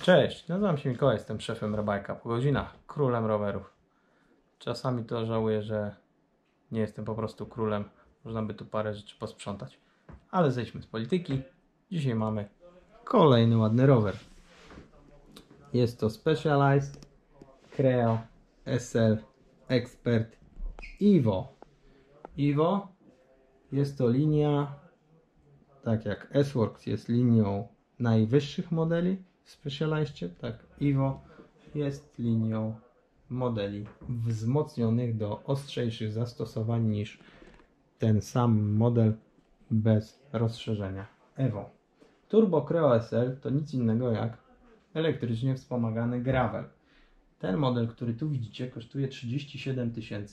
Cześć, nazywam się Mikołaj, jestem szefem Robajka, po godzinach królem rowerów. Czasami to żałuję, że nie jestem po prostu królem, można by tu parę rzeczy posprzątać. Ale zejdźmy z polityki. Dzisiaj mamy kolejny ładny rower. Jest to Specialized Creo SL Expert Evo. Evo jest to linia, tak jak S-Works jest linią najwyższych modeli w Specialized, tak Evo jest linią modeli wzmocnionych do ostrzejszych zastosowań niż ten sam model bez rozszerzenia Evo. Turbo Creo SL to nic innego jak elektrycznie wspomagany gravel. Ten model, który tu widzicie, kosztuje 37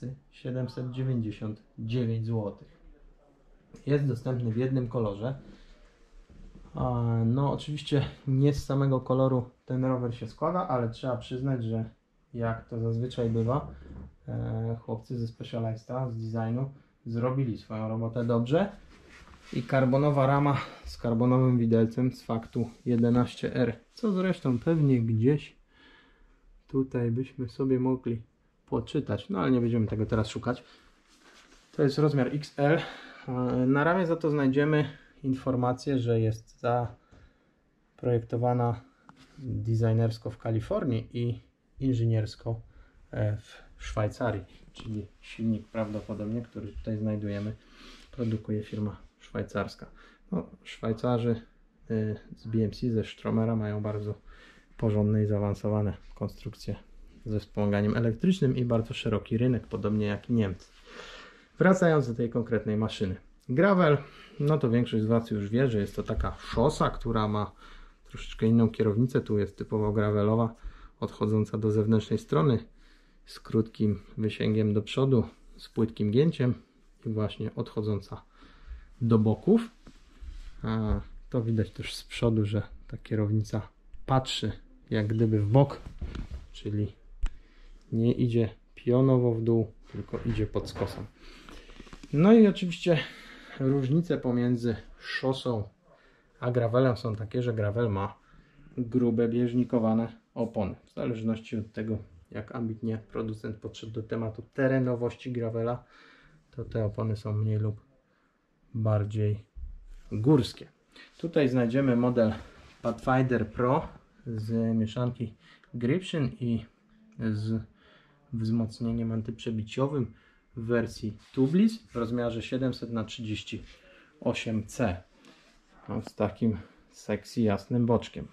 799 zł. Jest dostępny w jednym kolorze. No oczywiście nie z samego koloru ten rower się składa, ale trzeba przyznać, że jak to zazwyczaj bywa, chłopcy ze Specialista, z designu zrobili swoją robotę dobrze i karbonowa rama z karbonowym widelcem z faktu 11R, co zresztą pewnie gdzieś tutaj byśmy sobie mogli poczytać, no ale nie będziemy tego teraz szukać. To jest rozmiar XL. Na ramię za to znajdziemy informację, że jest zaprojektowana designersko w Kalifornii i inżyniersko w Szwajcarii, czyli silnik prawdopodobnie, który tutaj znajdujemy, produkuje firma szwajcarska. No, Szwajcarzy z BMC, ze Stromera mają bardzo porządne i zaawansowane konstrukcje ze wspomaganiem elektrycznym i bardzo szeroki rynek, podobnie jak i Niemcy. Wracając do tej konkretnej maszyny. Gravel, no to większość z Was już wie, że jest to taka szosa, która ma troszeczkę inną kierownicę. Tu jest typowo gravelowa, odchodząca do zewnętrznej strony, z krótkim wysięgiem do przodu, z płytkim gięciem i właśnie odchodząca do boków. To widać też z przodu, że ta kierownica patrzy jak gdyby w bok, czyli nie idzie pionowo w dół, tylko idzie pod skosem. No i oczywiście różnice pomiędzy szosą a gravelem są takie, że gravel ma grube bieżnikowane opony. W zależności od tego, jak ambitnie producent podszedł do tematu terenowości gravela, to te opony są mniej lub bardziej górskie. Tutaj znajdziemy model Pathfinder Pro z mieszanki Gription i z wzmocnieniem antyprzebiciowym w wersji Tubeless w rozmiarze 700×38C z takim sexy jasnym boczkiem.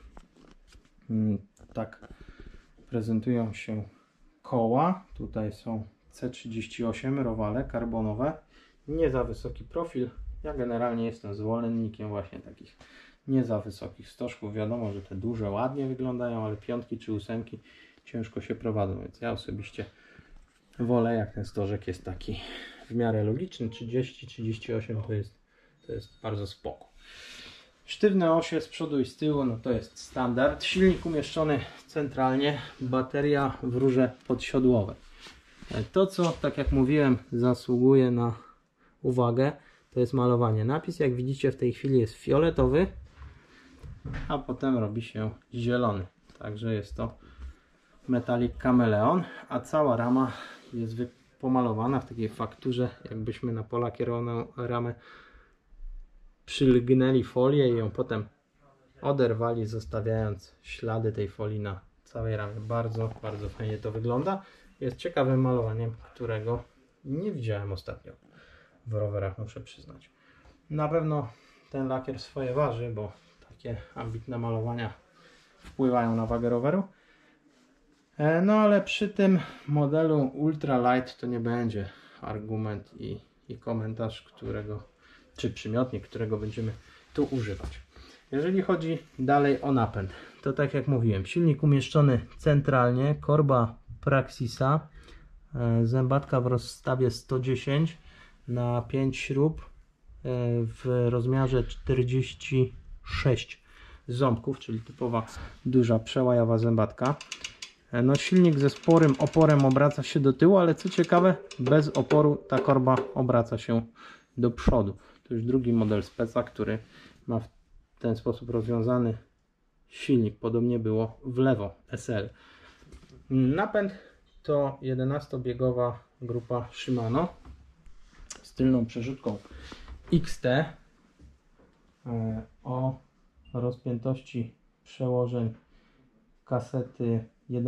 Tak prezentują się koła. Tutaj są C38 rowale karbonowe. Nie za wysoki profil. Ja generalnie jestem zwolennikiem właśnie takich nie za wysokich stożków. Wiadomo, że te duże ładnie wyglądają, ale piątki czy ósemki ciężko się prowadzą, więc ja osobiście wolę, jak ten stożek jest taki w miarę logiczny. 30-38 to jest bardzo spoko. Sztywne osie z przodu i z tyłu, no to jest standard. Silnik umieszczony centralnie, bateria w rurze podsiodłowej. To, co, tak jak mówiłem, zasługuje na uwagę, to jest malowanie. Napis, jak widzicie, w tej chwili jest fioletowy, a potem robi się zielony. Także jest to Metallic Chameleon, a cała rama jest pomalowana w takiej fakturze, jakbyśmy na polakierowaną ramę przylgnęli folię i ją potem oderwali, zostawiając ślady tej folii na całej ramie. Bardzo, bardzo fajnie to wygląda. Jest ciekawym malowaniem, którego nie widziałem ostatnio w rowerach, muszę przyznać. Na pewno ten lakier swoje waży, bo takie ambitne malowania wpływają na wagę roweru. No ale przy tym modelu Ultra Light to nie będzie argument i komentarz, czy przymiotnik, którego będziemy tu używać. Jeżeli chodzi dalej o napęd, to tak jak mówiłem, silnik umieszczony centralnie, korba Praxisa, zębatka w rozstawie 110 na 5 śrub w rozmiarze 46 ząbków, czyli typowa duża przełajowa zębatka. No, silnik ze sporym oporem obraca się do tyłu, ale co ciekawe, bez oporu ta korba obraca się do przodu. To już drugi model Speca, który ma w ten sposób rozwiązany silnik. Podobnie było w lewo SL. Napęd to 11-biegowa grupa Shimano z tylną przerzutką XT o rozpiętości przełożeń kasety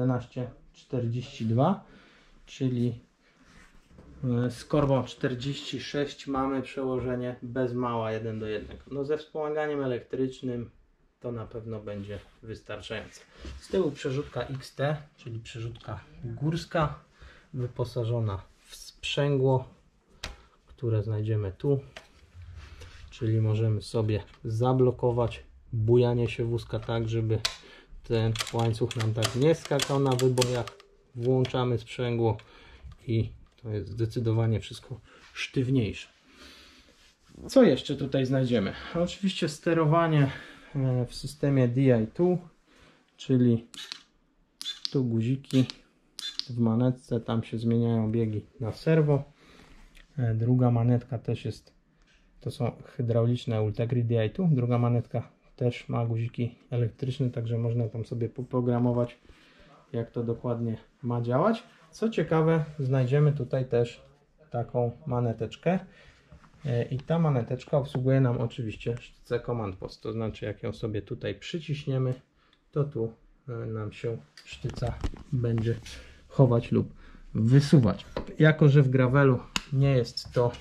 1142, czyli z korbą 46 mamy przełożenie bez mała 1:1. No ze wspomaganiem elektrycznym to na pewno będzie wystarczające. Z tyłu przerzutka XT, czyli przerzutka górska, wyposażona w sprzęgło, które znajdziemy tu, czyli możemy sobie zablokować bujanie się wózka tak, żeby ten łańcuch nam tak nie skakał na wybojach. Włączamy sprzęgło i to jest zdecydowanie wszystko sztywniejsze. Co jeszcze tutaj znajdziemy? Oczywiście sterowanie w systemie DI2, czyli tu guziki w manetce, tam się zmieniają biegi na serwo. Druga manetka też jest, to są hydrauliczne Ultegry DI2. Druga manetka też ma guziki elektryczne, także można tam sobie poprogramować, jak to dokładnie ma działać. Co ciekawe, znajdziemy tutaj też taką maneteczkę i ta maneteczka obsługuje nam oczywiście sztyce Command Post, to znaczy jak ją sobie tutaj przyciśniemy, to tu nam się sztyca będzie chować lub wysuwać. Jako że w gravelu nie jest to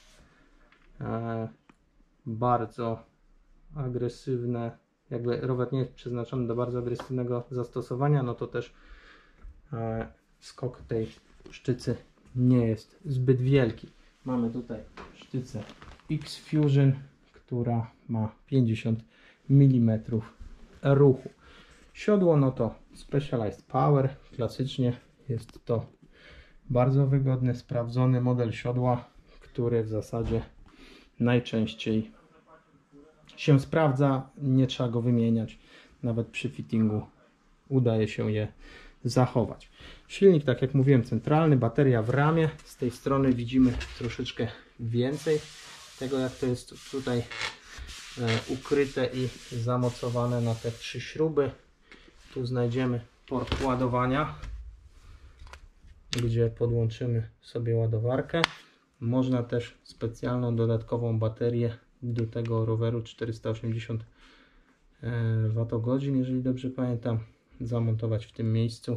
bardzo agresywne, jakby rower nie jest przeznaczony do bardzo agresywnego zastosowania, no to też skok tej sztycy nie jest zbyt wielki. Mamy tutaj sztycę X-Fusion, która ma 50 mm ruchu. Siodło no to Specialized Power, klasycznie jest to bardzo wygodny, sprawdzony model siodła, który w zasadzie najczęściej się sprawdza, nie trzeba go wymieniać, nawet przy fittingu udaje się je zachować. Silnik, tak jak mówiłem, centralny, bateria w ramie. Z tej strony widzimy troszeczkę więcej tego, jak to jest tutaj ukryte i zamocowane na te 3 śruby. Tu znajdziemy port ładowania, gdzie podłączymy sobie ładowarkę. Można też specjalną dodatkową baterię do tego roweru 480 Wh, jeżeli dobrze pamiętam, zamontować w tym miejscu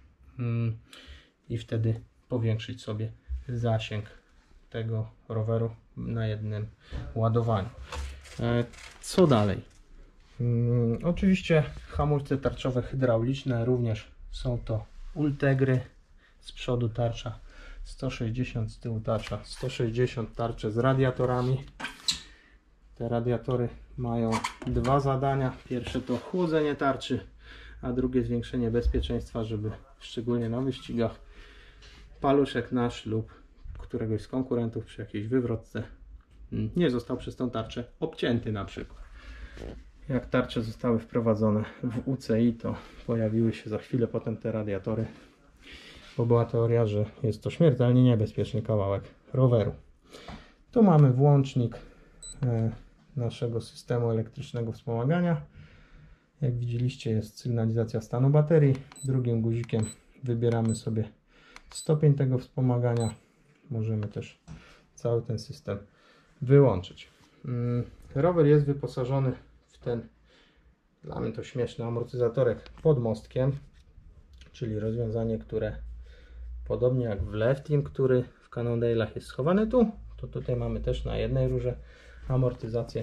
i wtedy powiększyć sobie zasięg tego roweru na jednym ładowaniu. Co dalej? Oczywiście hamulce tarczowe hydrauliczne, również są to Ultegry, z przodu tarcza 160, z tyłu tarcza 160, tarcze z radiatorami. Te radiatory mają 2 zadania. Pierwsze to chłodzenie tarczy, a drugie zwiększenie bezpieczeństwa, żeby szczególnie na wyścigach paluszek nasz lub któregoś z konkurentów przy jakiejś wywrotce nie został przez tą tarczę obcięty na przykład. Jak tarcze zostały wprowadzone w UCI, to pojawiły się za chwilę potem te radiatory, bo była teoria, że jest to śmiertelnie niebezpieczny kawałek roweru. Tu mamy włącznik naszego systemu elektrycznego wspomagania. Jak widzieliście, jest sygnalizacja stanu baterii. Drugim guzikiem wybieramy sobie stopień tego wspomagania. Możemy też cały ten system wyłączyć. Rower jest wyposażony w ten, dla mnie to śmieszny, amortyzatorek pod mostkiem, czyli rozwiązanie, które podobnie jak w Leftim, który w Cannondale'ach jest schowany tu, to tutaj mamy też na jednej rurze amortyzację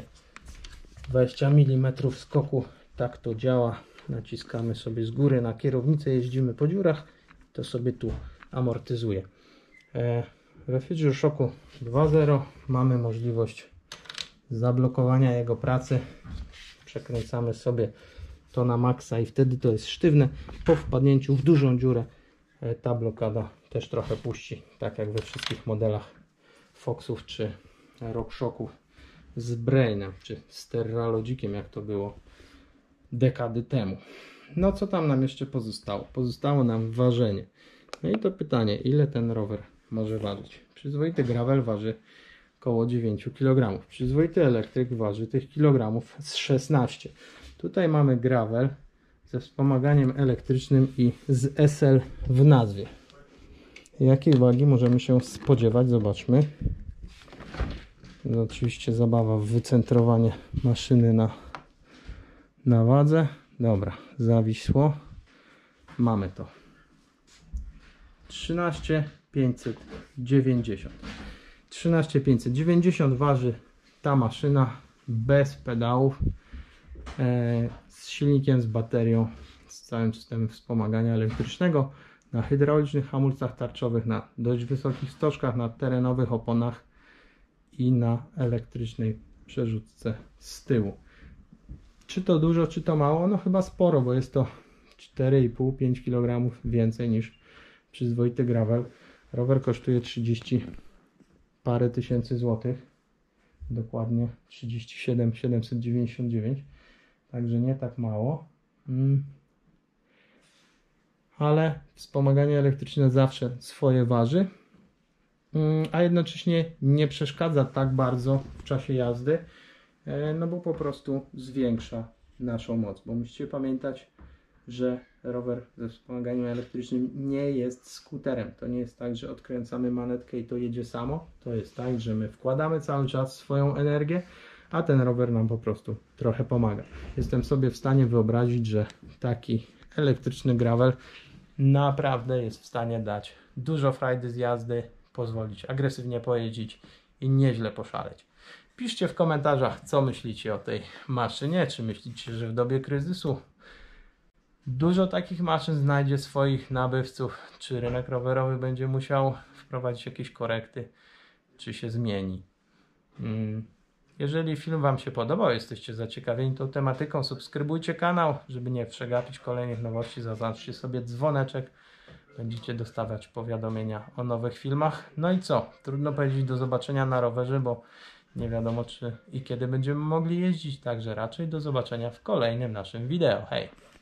20 mm skoku. Tak to działa. Naciskamy sobie z góry na kierownicę, jeździmy po dziurach, to sobie tu amortyzuje. We Future Shocku 2.0 mamy możliwość zablokowania jego pracy. Przekręcamy sobie to na maksa i wtedy to jest sztywne. Po wpadnięciu w dużą dziurę ta blokada też trochę puści, tak jak we wszystkich modelach Foxów czy RockShoxów z Brainem czy z Terralogikiem, jak to było dekady temu. No co tam nam jeszcze pozostało? Pozostało nam ważenie. No i to pytanie, ile ten rower może ważyć? Przyzwoity gravel waży około 9 kg. Przyzwoity elektryk waży tych kilogramów z 16. Tutaj mamy gravel ze wspomaganiem elektrycznym i z SL w nazwie. Jakiej wagi możemy się spodziewać? Zobaczmy. To oczywiście zabawa w wycentrowanie maszyny na wadze. Dobra, zawisło. Mamy to. 13590. 13590 waży ta maszyna bez pedałów, z silnikiem, z baterią, z całym systemem wspomagania elektrycznego, na hydraulicznych hamulcach tarczowych, na dość wysokich stożkach, na terenowych oponach i na elektrycznej przerzutce z tyłu. Czy to dużo, czy to mało? No chyba sporo, bo jest to 4,5-5 kg więcej niż przyzwoity gravel. Rower kosztuje 30 parę tysięcy złotych, dokładnie 37 799, także nie tak mało. Ale wspomaganie elektryczne zawsze swoje waży, a jednocześnie nie przeszkadza tak bardzo w czasie jazdy, no bo po prostu zwiększa naszą moc, bo musicie pamiętać, że rower ze wspomaganiem elektrycznym nie jest skuterem. To nie jest tak, że odkręcamy manetkę i to jedzie samo. To jest tak, że my wkładamy cały czas swoją energię, a ten rower nam po prostu trochę pomaga. Jestem sobie w stanie wyobrazić, że taki elektryczny gravel naprawdę jest w stanie dać dużo frajdy z jazdy, pozwolić agresywnie pojeździć i nieźle poszaleć. Piszcie w komentarzach, co myślicie o tej maszynie. Czy myślicie, że w dobie kryzysu dużo takich maszyn znajdzie swoich nabywców? Czy rynek rowerowy będzie musiał wprowadzić jakieś korekty? Czy się zmieni? Jeżeli film Wam się podobał, jesteście zaciekawieni tą tematyką, subskrybujcie kanał, żeby nie przegapić kolejnych nowości. Zaznaczcie sobie dzwoneczek. Będziecie dostawać powiadomienia o nowych filmach. No i co? Trudno powiedzieć do zobaczenia na rowerze, bo nie wiadomo czy i kiedy będziemy mogli jeździć. Także raczej do zobaczenia w kolejnym naszym wideo. Hej!